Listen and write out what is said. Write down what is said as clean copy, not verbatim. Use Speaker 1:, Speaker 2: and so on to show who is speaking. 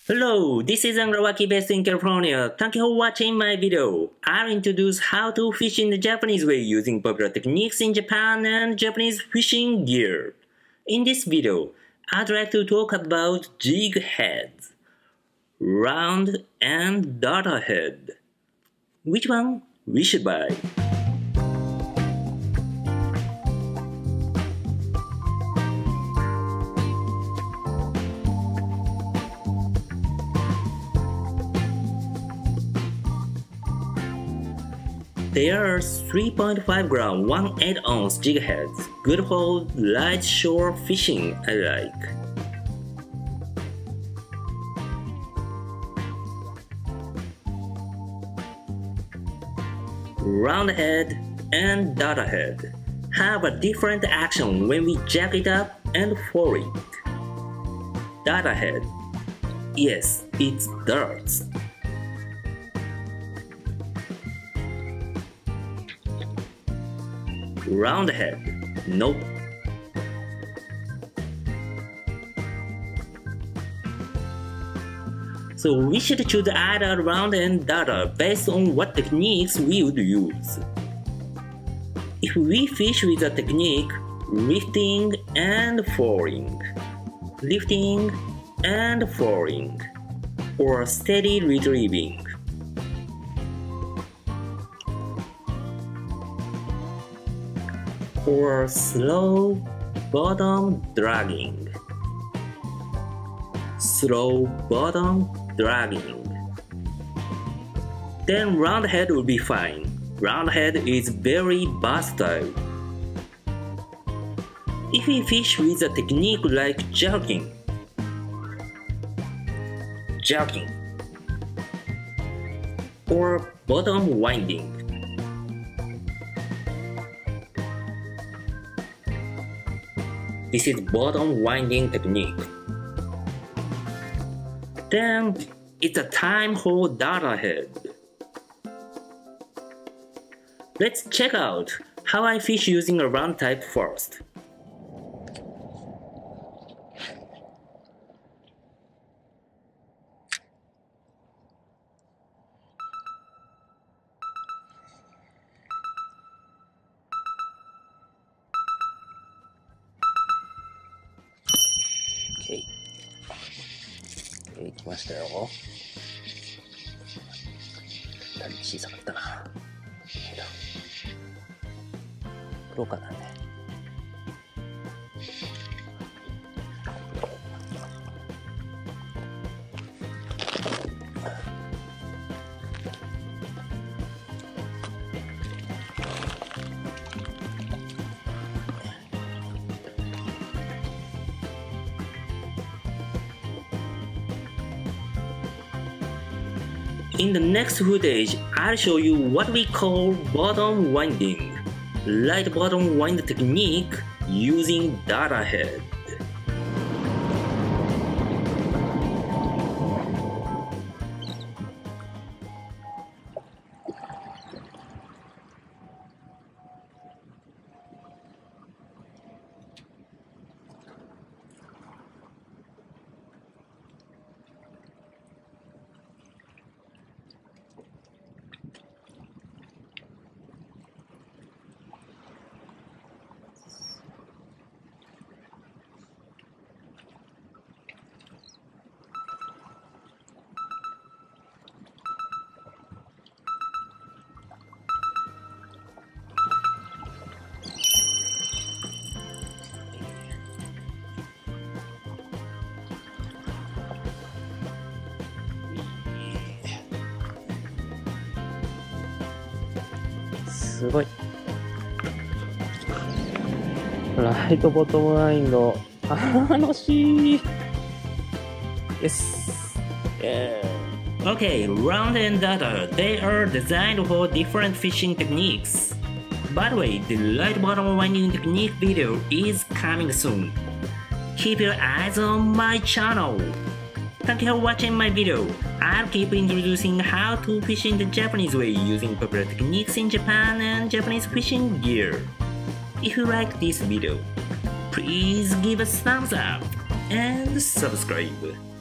Speaker 1: Hello, this is Waki based in California. Thank you for watching my video. I'll introduce how to fish in the Japanese way using popular techniques in Japan and Japanese fishing gear. In this video, I'd like to talk about jig heads, round and darter head. Which one we should buy? There are 3.5 gram 1/8 ounce jig heads, good for light shore fishing I like. Roundhead and Darter head have a different action when we jack it up and for it. Darter head, yes, it's darts. Roundhead, nope. So we should choose either round and darter based on what techniques we would use. If we fish with a technique lifting and falling, or steady retrieving, or slow bottom dragging, then roundhead will be fine. Roundhead is very versatile. If we fish with a technique like jerking, or bottom winding, this is bottom winding technique, then it's a time for darter head. Let's check out how I fish using a round type first. OK、来ましたよ。小さかったな。プロかなね。In the next footage, I'll show you what we call bottom winding, light bottom wind technique using darter head.すごい。ライトボトムワインド。楽しい。Yes. Okay, round and darter, they are designed for different fishing techniques. By the way, the light bottom winding technique video is coming soon. Keep your eyes on my channel. Thank you for watching my video. I'll keep introducing how to fish in the Japanese way using popular techniques in Japan and Japanese fishing gear. If you like this video, please give a thumbs up and subscribe.